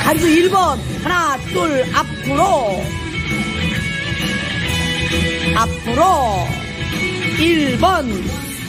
간주 1번 하나 둘 앞으로 1번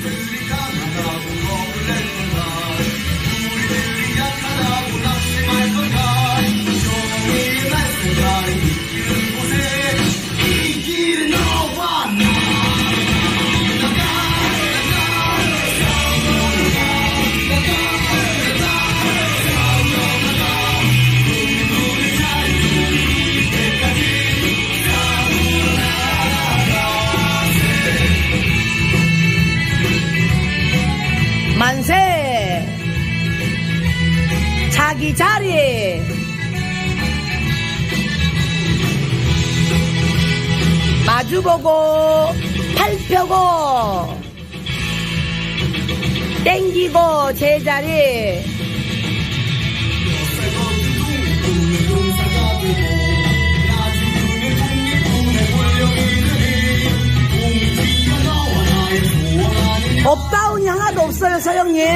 만세 자기 자리 마주보고 팔 펴고 땡기고 제자리 업다운이 하나도 없어요 서영님.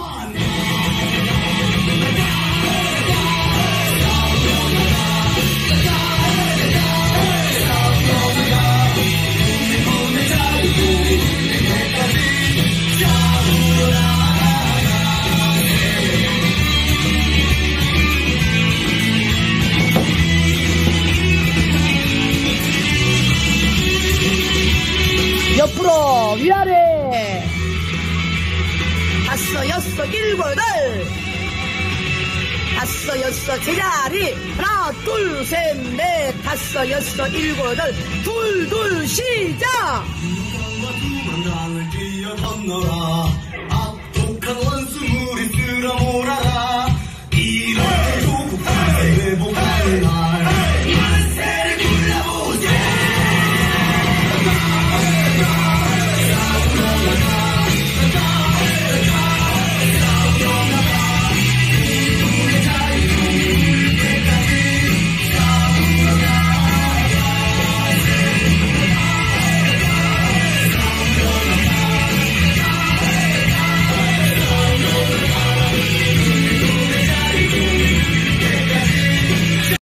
옆으로 위아래 다섯 여섯 일곱 여덟 다섯 여섯 제자리 하나 둘 셋 넷 다섯 여섯 일곱 여덟 둘 시작.